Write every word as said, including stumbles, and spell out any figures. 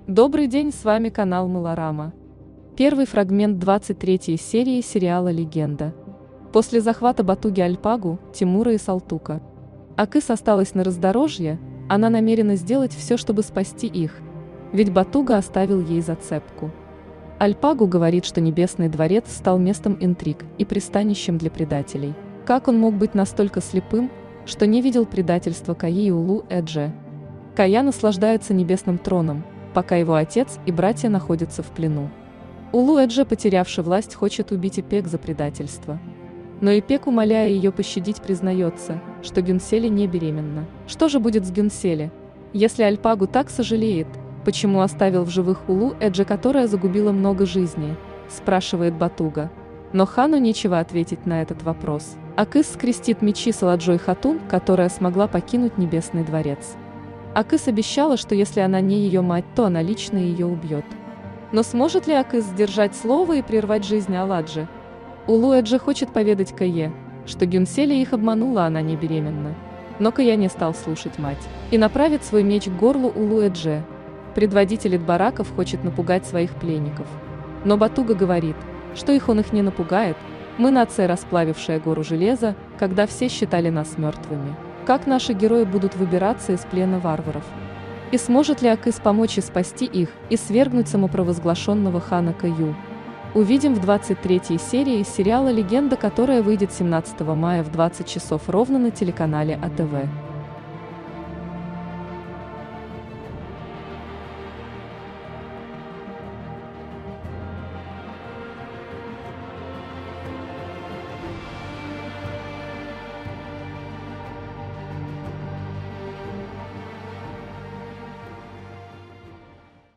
Добрый день, с вами канал Мылорама. Первый фрагмент двадцать третьей серии сериала «Легенда». После захвата Батуги Альпагу, Тимура и Салтука, Акыс осталась на раздорожье, она намерена сделать все, чтобы спасти их, ведь Батуга оставил ей зацепку. Альпагу говорит, что Небесный дворец стал местом интриг и пристанищем для предателей. Как он мог быть настолько слепым, что не видел предательства Каи и Улу-Эдже? Кая наслаждается небесным троном, пока его отец и братья находятся в плену. Улу-Эдже, потерявший власть, хочет убить Ипек за предательство. Но Ипек, умоляя ее пощадить, признается, что Гюнселе не беременна. Что же будет с Гюнселе? Если Альпагу так сожалеет, почему оставил в живых Улу-Эдже, которая загубила много жизней, спрашивает Батуга. Но хану нечего ответить на этот вопрос. Акыс скрестит мечи с Аладжой Хатун, которая смогла покинуть Небесный дворец. Акыс обещала, что если она не ее мать, то она лично ее убьет. Но сможет ли Акыс сдержать слово и прервать жизнь Аладжи? Улу-Эдже хочет поведать Кае, что Гюнселе их обманула, она не беременна. Но Кая не стал слушать мать и направит свой меч к горлу Улу-Эдже. Предводитель Эдбараков хочет напугать своих пленников. Но Батуга говорит, что их он их не напугает, мы нация, расплавившая гору железа, когда все считали нас мертвыми. Как наши герои будут выбираться из плена варваров? И сможет ли Акыс помочь и спасти их, и свергнуть самопровозглашенного хана Каю? Увидим в двадцать третьей серии сериала «Легенда», которая выйдет семнадцатого мая в двадцать часов ровно на телеканале А Тэ Вэ.